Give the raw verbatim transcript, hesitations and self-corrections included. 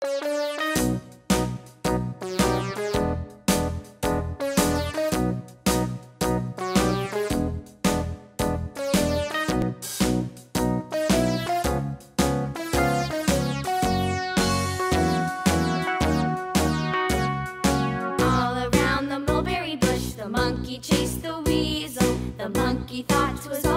All around the mulberry bush, the monkey chased the weasel. The monkey thought 'twas